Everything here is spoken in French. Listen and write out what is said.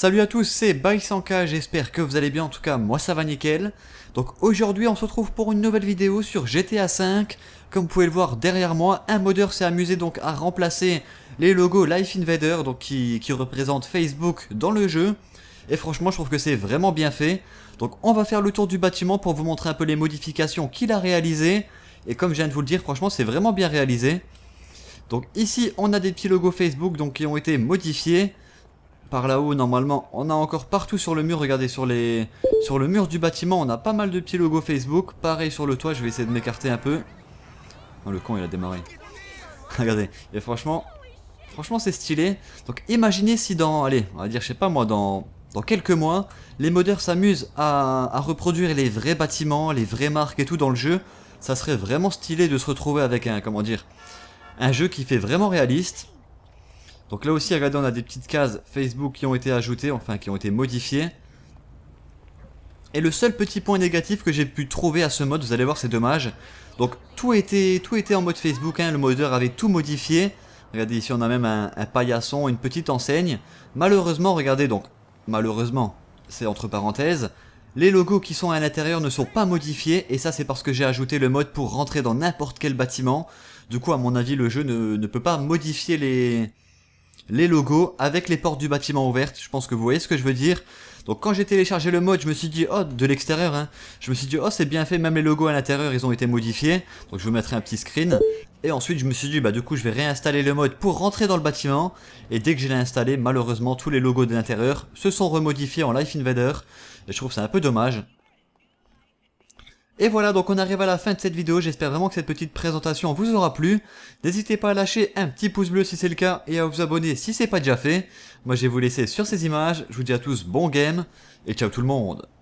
Salut à tous, c'est Baisanka, j'espère que vous allez bien, en tout cas moi ça va nickel. Donc aujourd'hui on se retrouve pour une nouvelle vidéo sur GTA V. Comme vous pouvez le voir derrière moi, un modeur s'est amusé donc à remplacer les logos Life Invader, donc qui représentent Facebook dans le jeu. Et franchement je trouve que c'est vraiment bien fait. Donc on va faire le tour du bâtiment pour vous montrer un peu les modifications qu'il a réalisées. Et comme je viens de vous le dire, franchement c'est vraiment bien réalisé. Donc ici on a des petits logos Facebook donc, qui ont été modifiés. Par là-haut, normalement, on a encore partout sur le mur, regardez, sur le mur du bâtiment, on a pas mal de petits logos Facebook. Pareil sur le toit, je vais essayer de m'écarter un peu. Oh, le con, il a démarré. Regardez, et franchement c'est stylé. Donc imaginez si dans, allez, on va dire, je sais pas moi, dans quelques mois, les modeurs s'amusent à reproduire les vrais bâtiments, les vraies marques et tout dans le jeu. Ça serait vraiment stylé de se retrouver avec un, comment dire, un jeu qui fait vraiment réaliste. Donc là aussi, regardez, on a des petites cases Facebook qui ont été ajoutées, enfin qui ont été modifiées. Et le seul petit point négatif que j'ai pu trouver à ce mode, vous allez voir, c'est dommage. Donc tout était en mode Facebook, hein, le modeur avait tout modifié. Regardez, ici on a même un paillasson, une petite enseigne. Malheureusement, regardez, donc, malheureusement, c'est entre parenthèses, les logos qui sont à l'intérieur ne sont pas modifiés. Et ça, c'est parce que j'ai ajouté le mode pour rentrer dans n'importe quel bâtiment. Du coup, à mon avis, le jeu ne peut pas modifier les logos avec les portes du bâtiment ouvertes. Je pense que vous voyez ce que je veux dire. Donc quand j'ai téléchargé le mode, je me suis dit, oh, de l'extérieur, hein, je me suis dit, oh, c'est bien fait, même les logos à l'intérieur, ils ont été modifiés. Donc je vous mettrai un petit screen. Et ensuite, je me suis dit, bah du coup, je vais réinstaller le mode pour rentrer dans le bâtiment. Et dès que je l'ai installé, malheureusement, tous les logos de l'intérieur se sont remodifiés en Life Invader. Et je trouve ça un peu dommage. Et voilà, donc on arrive à la fin de cette vidéo, j'espère vraiment que cette petite présentation vous aura plu. N'hésitez pas à lâcher un petit pouce bleu si c'est le cas et à vous abonner si c'est pas déjà fait. Moi je vais vous laisser sur ces images, je vous dis à tous bon game et ciao tout le monde.